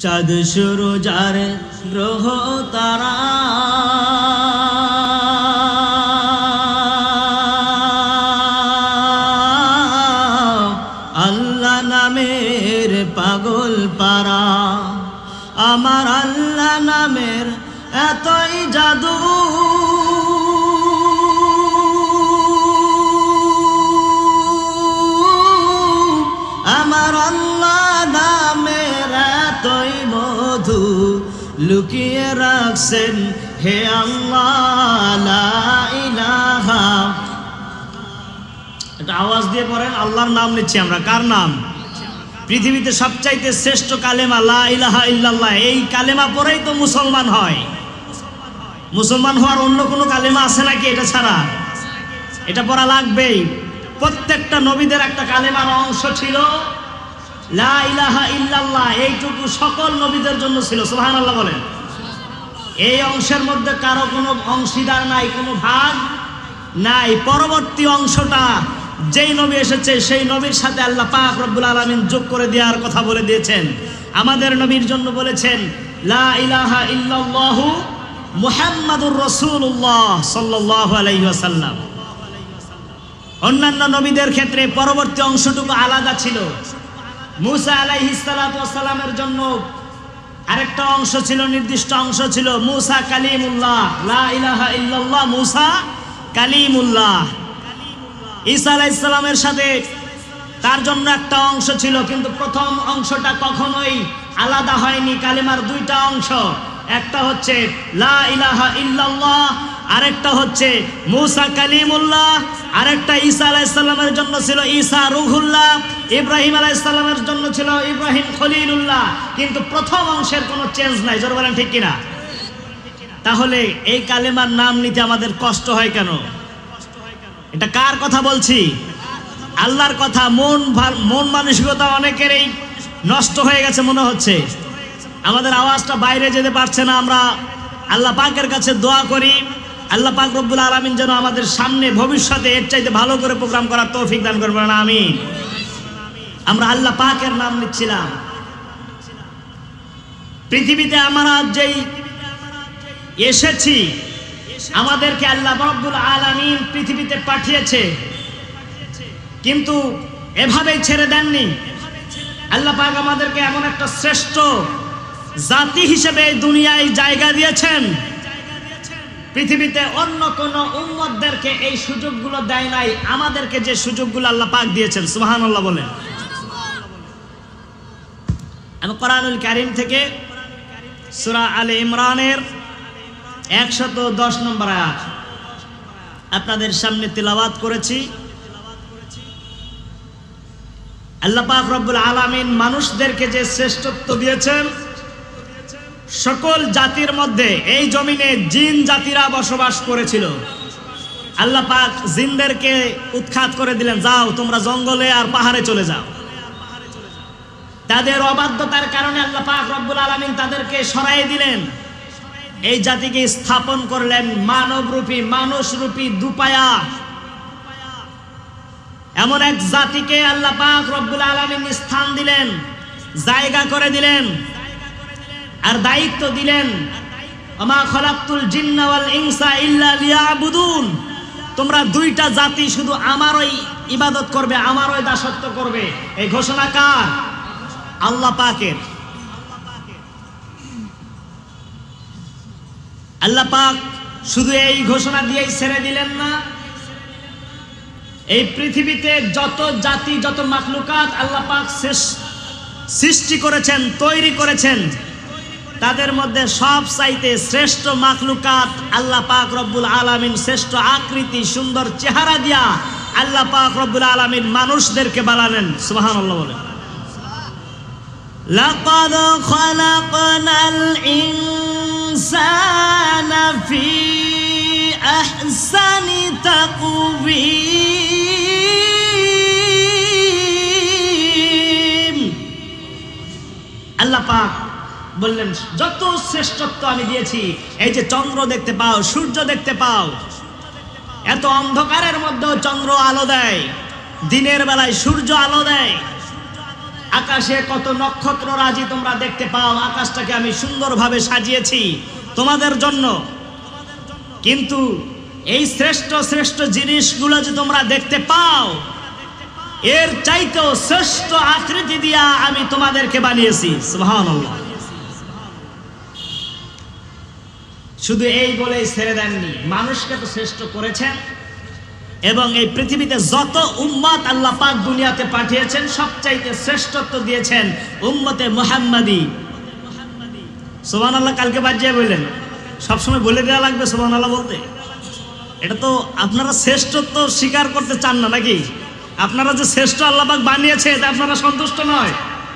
চাঁদ সূরজ আর গ্রহ তারা আল্লাহ নামের পাগল পারা, আমার আল্লাহ নামের এতই জাদু, আমার আল্লাহ নামের এতই মধু লুকিয়ে রাখছেন হে আল্লাহ লা ইলাহা। একটা আওয়াজ দিয়ে পড়েন, আল্লাহর নাম নিচ্ছি আমরা। কার নাম? পৃথিবীতে সবচাইতে শ্রেষ্ঠ কালেমা লা ইলাহা ইল্লাল্লাহ। এই কালেমা পড়েই তো মুসলমান হয়। মুসলমান হওয়ার অন্য কোনো কালেমা আছে নাকি এটা ছাড়া? এটা পড়া লাগবেই। প্রত্যেকটা নবীদের একটা কালেমার অংশ ছিল লা ইলাহা ইল্লাল্লাহ। এইটুকু সকল নবীদের জন্য ছিল। সুবহানাল্লাহ বলেন। এই অংশের মধ্যে কারো কোনো অংশীদার নাই, কোনো ভাগ নাই। পরবর্তী অংশটা যেই নবী এসেছে সেই নবীর সাথে আল্লাহ পাক রব্বুল আলামিন যোগ করে দেওয়ার কথা বলে দিয়েছেন। আমাদের নবীর জন্য বলেছেন লা ইলাহা ইল্লাল্লাহু মুহাম্মাদুর রাসূলুল্লাহ সাল্লাল্লাহু আলাইহি ওয়াসাল্লাম। অন্যান্য নবীদের ক্ষেত্রে পরবর্তী অংশটুকু আলাদা ছিল। মুসা আলাইহিস সালাতু ওয়াস সালামের জন্য আরেকটা অংশ ছিল, নির্দিষ্ট অংশ ছিল মুসা কালিমুল্লাহ, লা ইলাহা ইল্লাল্লাহ মুসা কালিমুল্লাহ। ঈসা আলাইহিস সালামের সাথে তার জন্য একটা অংশ ছিল, কিন্তু প্রথম অংশটা কখনোই আলাদা হয়নি। কালিমার দুইটা অংশ, একটা হচ্ছে লা ইলাহা ইল্লাল্লাহ, আরেকটা হচ্ছে মুসা কালিমুল্লাহ। আরেকটা ঈসা আলাইহিস সালামের জন্য ছিল ঈসা রূহুল্লাহ, ইব্রাহিম আলাইহিস সালামের জন্য ছিল ইব্রাহিম খলিলুল্লাহ। কিন্তু প্রথম অংশের কোনো চেঞ্জ নাই। জোরে বলেন ঠিক কিনা? তাহলে এই কালেমার নাম নিতে আমাদের কষ্ট হয় কেন? এটা কার কথা বলছি? আল্লাহর কথা। মন মানসিকতা অনেকেরই নষ্ট হয়ে গেছে মনে হচ্ছে। আমাদের আওয়াজটা বাইরে যেতে পারছে না। আমরা আল্লাহ পাকের কাছে দোয়া করি, আল্লাহ পাক রব্বুল আলামিন যেন আমাদের সামনে ভবিষ্যতে এর চাইতে ভালো করে প্রোগ্রাম করার তৌফিক দান করবেন। আমিন। আমরা আল্লাহ পাকের নাম নিচ্ছিলাম। পৃথিবীতে আমরা যেই এসেছি, আমাদেরকে আল্লাহ রব্বুল আলামিন পৃথিবীতে পাঠিয়েছে, কিন্তু এভাবেই ছেড়ে দেননি। আল্লাহ পাক আমাদেরকে এমন একটা শ্রেষ্ঠ জাতি হিসেবে এই দুনিয়ায় জায়গা দিয়েছেন। পৃথিবীতে অন্য কোন উম্মতদেরকে এই সুযোগগুলো দেয় নাই। আমাদেরকে যে সুযোগগুলো আল্লাহ পাক দিয়েছেন, সুবহানাল্লাহ বলেন। আমি কোরআনুল কারীম থেকে সূরা আলে ইমরানের 110 নম্বর আয়াত আপনাদের সামনে তিলাওয়াত করেছি। আল্লাহ পাক রব্বুল আলামিন মানুষদেরকে যে শ্রেষ্ঠত্ব দিয়েছেন, সকল জাতির মধ্যে এই জমিনে জিন জাতিরা বসবাস করেছিল। আল্লাহ পাক জিনদেরকে উৎখাত করে দিলেন, যাও তোমরা জঙ্গলে আর পাহাড়ে চলে যাও। তাদের অবাধ্যতার কারণে আল্লাহ পাক রব্বুল আলামিন তাদেরকে সরাই দিলেন। এই জাতিকে স্থাপন করলেন মানবরূপী, মানুষরূপী দুপায়া। এমন এক জাতিকে আল্লাহ পাক রব্বুল আলামিন স্থান দিলেন, জায়গা করে দিলেন, আর দায়িত্ব দিলেন ওমা খলাকতুল জিন্না ওয়াল ইনসা ইল্লা লিয়াবুদুন। তোমরা দুইটা জাতি শুধু আমারই ইবাদত করবে, আমারই দাসত্ব করবে। এই ঘোষণা কার? আল্লাহ পাকের। আল্লাহ পাক শুধু এই ঘোষণা দিয়েই ছেড়ে দিলেন না। এই পৃথিবীতে যত জাতি, যত মাখলুকাত আল্লাহ পাক সৃষ্টি করেছেন, তৈরি করেছেন, তাদের মধ্যে সব চাইতে শ্রেষ্ঠ মাখলুকাত আল্লাহ পাক রব্বুল আলামিন শ্রেষ্ঠ আকৃতি, সুন্দর চেহারা দিয়া আল্লাহ পাক রব্বুল আলামিন মানুষদেরকে বানালেন। সুবহানাল্লাহ বলেন। লাকাদ খালাকনাল ইনসানা ফি আহসানি তাকওয়িম। আল্লাহ পাক বললেন যত শ্রেষ্ঠত্ব আমি দিয়েছি। এই যে চন্দ্র দেখতে পাও, সূর্য দেখতে পাও, এত অন্ধকারের মধ্যেও চন্দ্র আলো দেয়, দিনের বেলায় সূর্য আলো দেয়। আকাশে কত নক্ষত্ররাজি তোমরা দেখতে পাও, আকাশটাকে আমি সুন্দরভাবে সাজিয়েছি তোমাদের জন্য। কিন্তু এই শ্রেষ্ঠ শ্রেষ্ঠ জিনিসগুলো যে তোমরা দেখতে পাও, এর চাইতেও শ্রেষ্ঠ আকৃতি দিয়া আমি তোমাদেরকে বানিয়েছি। সুবহানাল্লাহ। শুধু এই বলেই ছেড়ে দেননি, মানুষকে তো শ্রেষ্ঠ করেছেন এবং এই পৃথিবীতে যত উম্মত আল্লাহ পাক দুনিয়াতে পাঠিয়েছেন সবচাইতে শ্রেষ্ঠত্ব দিয়েছেন উম্মতে মুহাম্মাদি। সুবহানাল্লাহ। কালকে বাজিয়ে বললেন, সবসময় বলে দেওয়া লাগবে সুবহানাল্লাহ বলতে? এটা তো আপনারা শ্রেষ্ঠত্ব স্বীকার করতে চান না নাকি? আপনারা যে শ্রেষ্ঠ আল্লাহ পাক বানিয়েছে এটা আপনারা সন্তুষ্ট নয়?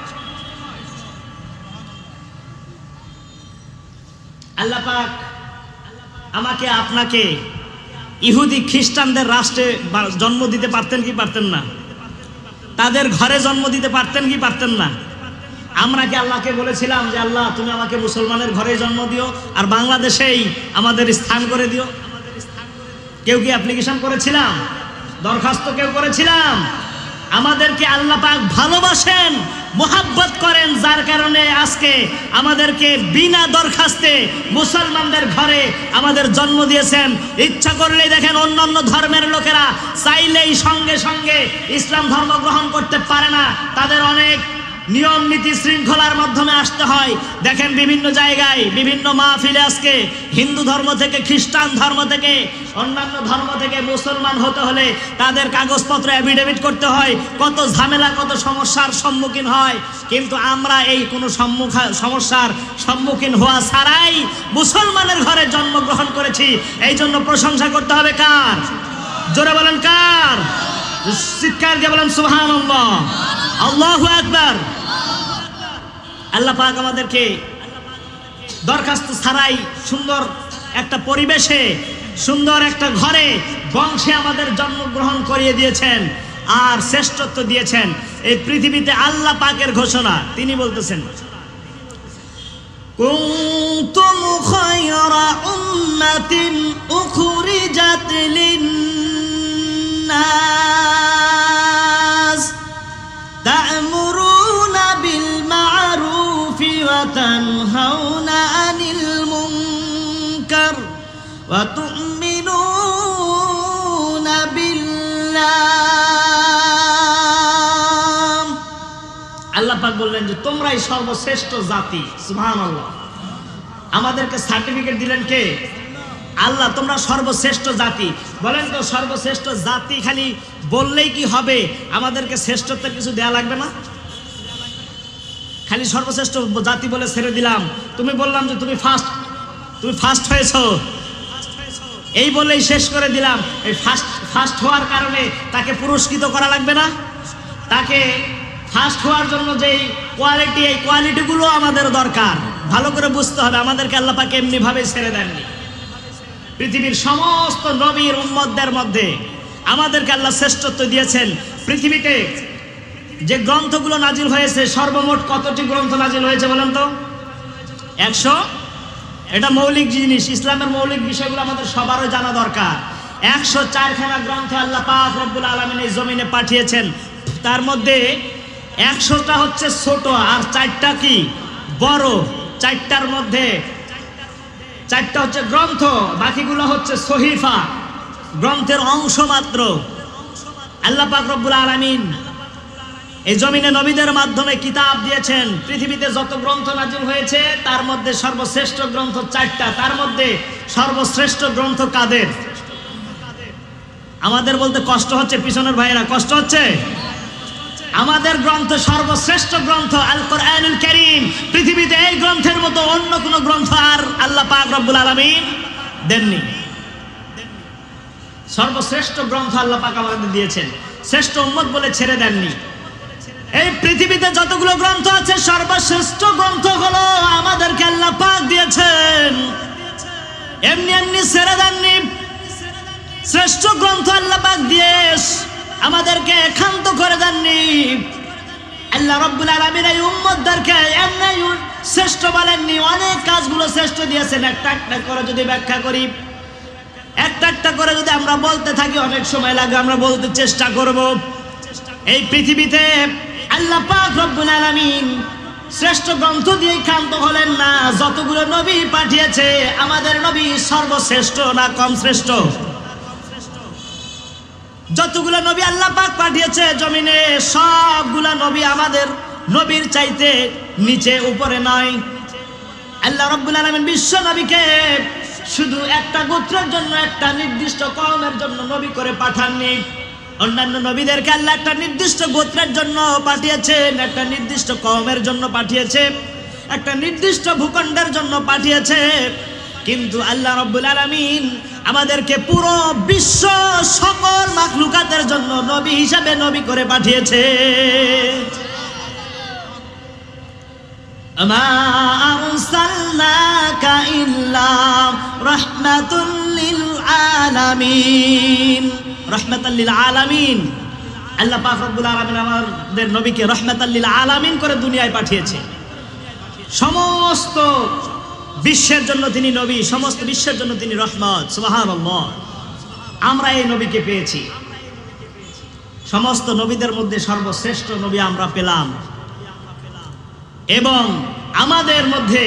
আল্লাহ পাক আমাকে আপনাকে ইহুদি খ্রিস্টানদের রাষ্ট্রে জন্ম দিতে পারতেন কি পারতেন না? তাদের ঘরে জন্ম দিতে পারতেন কি পারতেন না? আমরা কি আল্লাহকে বলেছিলাম যে আল্লাহ তুমি আমাকে মুসলমানের ঘরে জন্ম দিও আর বাংলাদেশেই আমাদের স্থান করে দিও? কেউ কি অ্যাপ্লিকেশন করেছিলাম? দরখাস্ত কেউ করেছিলাম? আমাদেরকে আল্লাহ পাক ভালোবাসেন, মোহাব্বত করেন, যার কারণে আজকে আমাদেরকে বিনা দরখাস্তে মুসলমানদের ঘরে আমাদের জন্ম দিয়েছেন। ইচ্ছা করলেই দেখেন অন্যান্য ধর্মের লোকেরা চাইলেই সঙ্গে সঙ্গে ইসলাম ধর্ম গ্রহণ করতে পারে না, তাদের অনেক নিয়ম নীতি শৃঙ্খলার মাধ্যমে আসতে হয়। দেখেন বিভিন্ন জায়গায় বিভিন্ন মাহফিলে আজকে হিন্দু ধর্ম থেকে, খ্রিস্টান ধর্ম থেকে, অন্যান্য ধর্ম থেকে মুসলমান হতে হলে তাদের কাগজপত্র অ্যাফিডেভিট করতে হয়, কত ঝামেলা কত সমস্যার সম্মুখীন হয়। কিন্তু আমরা এই কোনো সমস্যার সম্মুখীন হওয়া ছাড়াই মুসলমানের ঘরে জন্মগ্রহণ করেছি। এই জন্য প্রশংসা করতে হবে কার? জোরে বলেন কার? চিৎকার দিয়ে বলেন সুবহানাল্লাহ, আল্লাহু আকবার। আল্লাহ পাক আমাদেরকে দরখাস্ত ছাড়াই সুন্দর একটা পরিবেশে, সুন্দর একটা ঘরে, বংশে আমাদের জন্মগ্রহণ করিয়ে দিয়েছেন আর শ্রেষ্ঠত্ব দিয়েছেন। এই পৃথিবীতে আল্লাহ পাকের ঘোষণা, তিনি বলতেছেন কুনতুম খায়রা উম্মাতিন উখরিজাত লিন-নাস তা'মুরুনা বিল মা'রুফি ওয়া তানহাউনা আনিল মুনকার ওয়া তু'মিনুনা বিল্লাহ। আল্লাহ পাক বললেন যে তোমরাই সর্বশ্রেষ্ঠ জাতি। সুবহানাল্লাহ। আমাদেরকে সার্টিফিকেট দিলেন কে? আল্লাহ। তোমরা সর্বশ্রেষ্ঠ জাতি। বলেন তো সর্বশ্রেষ্ঠ জাতি খালি বললেই কি হবে? আমাদেরকে শ্রেষ্ঠত্বের কিছু দেয়া লাগবে না? খালি সর্বশ্রেষ্ঠ জাতি বলে ছেড়ে দিলাম, তুমি বললাম যে তুমি ফার্স্ট হয়েছো, এই বলেই শেষ করে দিলাম। এই ফার্স্ট হওয়ার কারণে তাকে পুরস্কৃত করা লাগবে না? তাকে ফার্স্ট হওয়ার জন্য যেই কোয়ালিটি, এই কোয়ালিটিগুলো আমাদের দরকার। ভালো করে বুঝতে হবে, আমাদেরকে আল্লাহ পাক এমনি ভাবে ছেড়ে দেননি। পৃথিবীর সমস্ত নবীর উম্মতদের মধ্যে আমাদেরকে আল্লাহ শ্রেষ্ঠত্ব দিয়েছেন। পৃথিবীতে যে গ্রন্থগুলো নাজিল হয়েছে, সর্বমোট কতটি গ্রন্থ নাজিল হয়েছে বলেন তো? 100। এটা মৌলিক জিনিস, ইসলামের মৌলিক বিষয়গুলো আমাদের সবারই জানা দরকার। 104 খানা গ্রন্থ আল্লাহ পাক রব্বুল আলামিন এই জমিনে পাঠিয়েছেন। তার মধ্যে 100টা হচ্ছে ছোট আর 4টা কি বড়। 4টার মধ্যে 4টা হচ্ছে গ্রন্থ, বাকিগুলো হচ্ছে সহিফা, গ্রন্থের অংশ মাত্র। আল্লাহ পাক রব্বুল আলামিন এই জমিনে নবীদের মাধ্যমে কিতাব দিয়েছেন। পৃথিবীতে যত গ্রন্থ নাজিল হয়েছে তার মধ্যে সর্বশ্রেষ্ঠ গ্রন্থ 4টা। তার মধ্যে সর্বশ্রেষ্ঠ গ্রন্থ কাদের? আমাদের বলতে কষ্ট হচ্ছে, পিছনের ভাইয়েরা কষ্ট হচ্ছে? আমাদের গ্রন্থ সর্বশ্রেষ্ঠ গ্রন্থ আল কোরআনুল কারীম। পৃথিবীতে এই গ্রন্থের মতো অন্য কোন গ্রন্থ আর আল্লাহ পাক রব্বুল আলামিন দেননি। সর্বশ্রেষ্ঠ গ্রন্থ আল্লাহ পাক আমাদের দিয়েছেন, শ্রেষ্ঠ উম্মত বলে ছেড়ে দেননি। এই পৃথিবীতে যতগুলো গ্রন্থ আছে সর্বশ্রেষ্ঠ গ্রন্থ হলো আমাদেরকে আল্লাহ পাক দিয়েছেন, এমনি এমনি ছেড়ে দেননি। শ্রেষ্ঠ গ্রন্থ আল্লাহ পাক দিয়ে আমাদেরকে একান্ত করে দেননি। আল্লাহ রাব্বুল আলামিন এই উম্মতদেরকে এমনি শ্রেষ্ঠ বলেননি, অনেক কাজগুলো শ্রেষ্ঠ দিয়েছেন। একটা একটা করে যদি ব্যাখ্যা করি, একটা একটা করে যদি আমরা বলতে থাকি অনেক সময় লাগে, আমরা বলতে চেষ্টা করব। এই পৃথিবীতে আল্লাহ পাক রব্বুল আলামিন শ্রেষ্ঠ গ্রন্থ দিয়ে ক্ষান্ত হলেন না। যতগুলো নবী পাঠিয়েছে আমাদের নবী সর্বশ্রেষ্ঠ না কম শ্রেষ্ঠ? যতগুলো নবী আল্লাহ পাক পাঠিয়েছে জমিনে সবগুলা নবী আমাদের নবীর চাইতে নিচে উপরে নয়। আল্লাহ রাব্বুল আলামিন বিশ্ব নবীকে শুধু একটা গোত্রের জন্য, একটা নির্দিষ্ট কওমের জন্য নবী করে পাঠাননি। অন্যান্য নবীদেরকে আল্লাহ একটা নির্দিষ্ট গোত্রের জন্য পাঠিয়েছেন, একটা নির্দিষ্ট কওমের জন্য পাঠিয়েছে, একটা নির্দিষ্ট ভূখণ্ডের জন্য পাঠিয়েছে। কিন্তু আল্লাহ রাব্বুল আলামিন আমাদেরকে পুরো বিশ্ব সকল মাখলুকাতের জন্য নবী হিসাবে নবী করে পাঠিয়েছে। আমা আরসালনাকা ইল্লা রাহমাতুল লিল আলামিন। রাহমাতাল লিল আলামিন, আল্লাহ পাক রব্বুল আলামিন আমাদের নবীকে রাহমাতাল লিল আলামিন করে দুনিয়ায় পাঠিয়েছে। সমস্ত বিশ্বের জন্য তিনি নবী, সমস্ত বিশ্বের জন্য তিনি রহমত। সুবহানাল্লাহ। আমরা এই নবীকে পেয়েছি, সমস্ত নবীদের মধ্যে সর্বশ্রেষ্ঠ নবী আমরা পেলাম। এবং আমাদের মধ্যে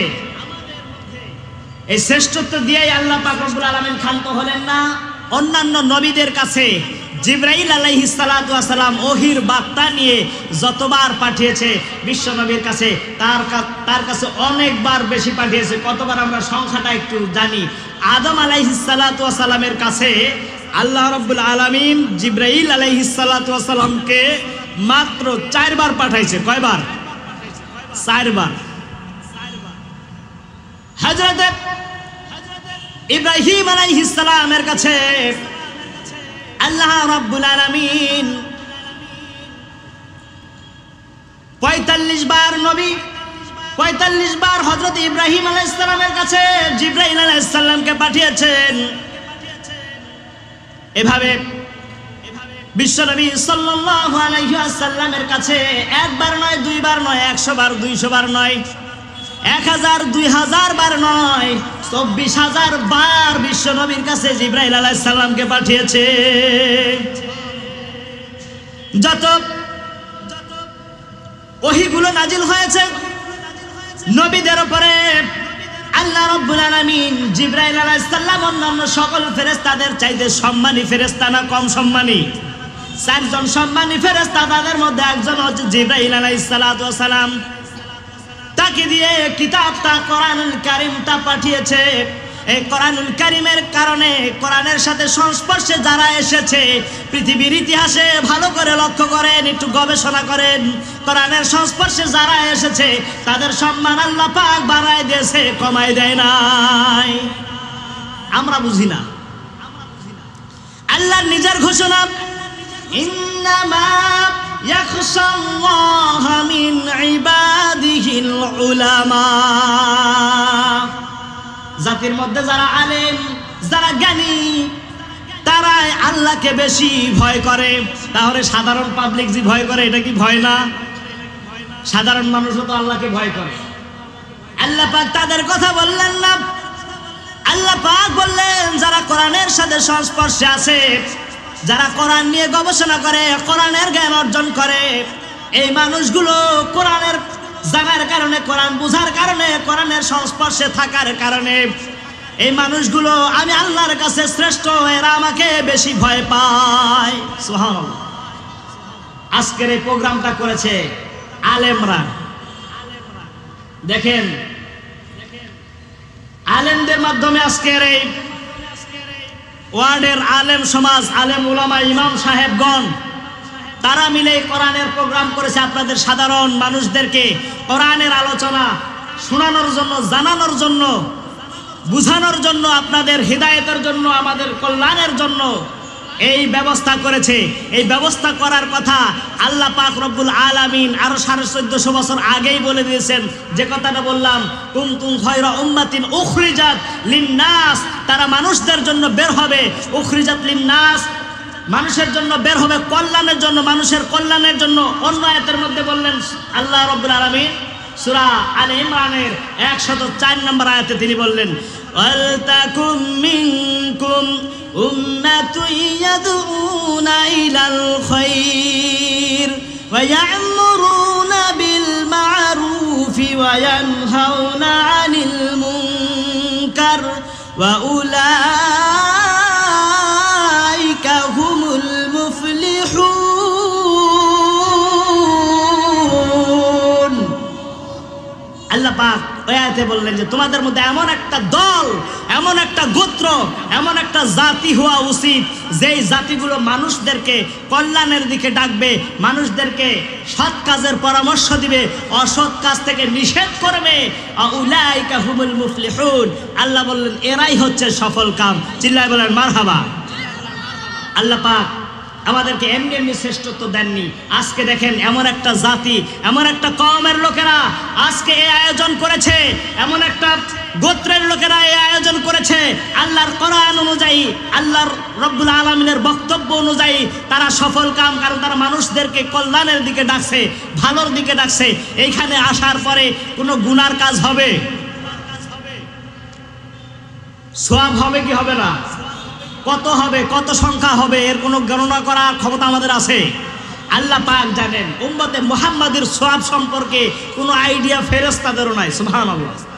এই শ্রেষ্ঠত্ব দিয়েই আল্লাহ পাক রব্বুল আলামিন ক্ষান্ত হলেন না। অন্যান্য নবীদের কাছে জিবরাইল আলাইহিস সালাতু ওয়াস সালাম ওহির বার্তা নিয়ে যতবার পাঠিয়েছে, বিশ্ব নবীর কাছে তার কাছে অনেকবার বেশি পাঠিয়েছে। কতবার আমরা সংখ্যাটা একটু জানি। আদম আলাইহিস সালাতু ওয়াস সালামের কাছে আল্লাহ রাব্বুল আলামিন জিবরাইল আলাইহিস সালাতু ওয়াস সালামকে মাত্র 4 বার পাঠাইছে। কয়বার? 4 বার। হযরত ইব্রাহিম আলাইহিস সালামের কাছে আল্লাহ রাব্বুল আলামিন 45 বার নবী, 45 বার হযরত ইব্রাহিম আলাইহিস সালামের কাছে জিবরাইল আলাইহিস সালামকে পাঠিয়েছেন। এভাবে বিশ্বনবী সাল্লাল্লাহু আলাইহি ওয়াসাল্লামের কাছে একবার নয়, দুইবার নয়, 100 বার, 200 বার নয়, 1000, 2000 বার নয়, 24,000 বার বিশ্ব নবীর কাছে জিবরাইল আলাইহিস সালামকে পাঠিয়েছে। যত ওহীগুলো নাজিল হয়েছে নবীদের উপরে, আল্লাহ রাব্বুল আলামিন জিবরাইল আলাইহিস সালাম অন্যান্য সকল ফেরেশতাদের চাইতে সম্মানী ফেরেশতা না কম সম্মানী? 4 জন সম্মানী ফেরেশতা, তাদের মধ্যে একজন হচ্ছে জিবরাইল আলাইহিস সালাতু ওয়াস সালাম। তাকে দিয়ে কিতাবটা কোরআনুল কারীমটা পাঠিয়েছে। এই কোরআনুল কারীমের কারণে, কোরআনের সাথে সংস্পর্শে যারা এসেছে, পৃথিবীর ইতিহাসে ভালো করে লক্ষ্য করেন, একটু গবেষণা করেন, কোরআনের সংস্পর্শে যারা এসেছে তাদের সম্মান আল্লাহ পাক বাড়ায় দিয়েছে, কমায় দেয় নাই। আমরা বুঝি না। আল্লাহর নিজের ঘোষণা, ইন্নামা ইয়াখশাল্লাহা মিন ইবাদিহিল উলামা। জাতির মধ্যে যারা আলেম, যারা জ্ঞানী, তারাই আল্লাহকে বেশি ভয় করে। তাহলে সাধারণ পাবলিক যে ভয় করে, এটা কি ভয় না? সাধারণ মানুষও তো আল্লাহকে ভয় করে। আল্লাহ পাক তাদের কথা বললেন না। আল্লাহ পাক বললেন যারা কোরআনের সাথে সংস্পর্শে আছে, যারা কোরআন নিয়ে গবেষণা করে, কোরআনের জ্ঞান অর্জন করে, এই মানুষগুলো কোরআনের জানার কারণে, কোরআন বুঝার কারণে, কোরআনের সংস্পর্শে থাকার কারণে এই মানুষগুলো আমি আল্লাহর কাছে শ্রেষ্ঠ, এরা আমাকে বেশি ভয় পায়। সুবহানাল্লাহ। আজকের এই প্রোগ্রামটা করেছে আলেমরা। দেখেন, আলেমদের মাধ্যমে আজকের এই ওয়ার্ডের আলেম সমাজ, আলেম উলামা, ইমাম সাহেবগণ, তারা মিলে কোরআনের প্রোগ্রাম করেছে। আপনাদের সাধারণ মানুষদেরকে কোরআনের আলোচনা শোনানোর জন্য, জানানোর জন্য, বুঝানোর জন্য, আপনাদের হিদায়াতের জন্য, আমাদের কল্যাণের জন্য এই ব্যবস্থা করেছে। এই ব্যবস্থা করার কথা আল্লাহ পাক রব্বুল আলামিন আরো 1450 বছর আগেই বলে দিয়েছেন। যে কথাটা বললাম, কুনতুম খায়রা উম্মাতিন উখরিজাত লিন্নাস, তারা মানুষদের জন্য বের হবে। উখরিজাত লিন্নাস, মানুষের জন্য বের হবে, কল্যাণের জন্য, মানুষের কল্যাণের জন্য। অন্য আয়াতের মধ্যে বললেন আল্লাহ রাব্বুল আলামিন সূরা আলে ইমরানের 104 নম্বর আয়াতে তিনি বললেন, ওয়ালতাকুম মিনকুম উম্মাতুন ইয়াদউনা ইলাল খায়র ওয়া ইয়া'মুরুনা وينهون عن المنكر وأولئك هم المفلحون আল্লাহ পাক আয়াতে বললেন যে তোমাদের মধ্যে এমন একটা দল, এমন একটা গোত্র, এমন একটা জাতি হওয়া উচিত যেই জাতিগুলো মানুষদেরকে কল্যাণের দিকে ডাকবে, মানুষদেরকে সৎ কাজের পরামর্শ দিবে, অসৎ কাজ থেকে নিষেধ করবে। উলাইকা হুমুল মুফলিহুন, আল্লাহ বললেন এরাই হচ্ছে সফল কাম। চিল্লায় বলেন মারহাবা। আল্লাহ পাক আমাদেরকে এমনি এমনি শ্রেষ্ঠত্ব দেননি। আজকে দেখেন এমন একটা জাতি, এমন একটা কওমের লোকেরা আজকে এই আয়োজন করেছে, এমন একটা গোত্রের লোকেরা এই আয়োজন করেছে আল্লাহর কোরআন অনুযায়ী, আল্লাহর রব্বুল আলামিনের বক্তব্য অনুযায়ী তারা সফল কাম, কারণ তারা মানুষদেরকে কল্যাণের দিকে ডাকছে, ভালোর দিকে ডাকছে। এইখানে আসার পরে কোনো গুনার কাজ হবে? সওয়াব হবে কি হবে না? কত হবে, কত সংখ্যা হবে, এর কোনো গণনা করার ক্ষমতা আমাদের আছে? আল্লাহ পাক জানেন। উম্মতে মুহাম্মাদের সওয়াব সম্পর্কে কোনো আইডিয়া ফেরেশতাদেরও নাই। সুবহানাল্লাহ।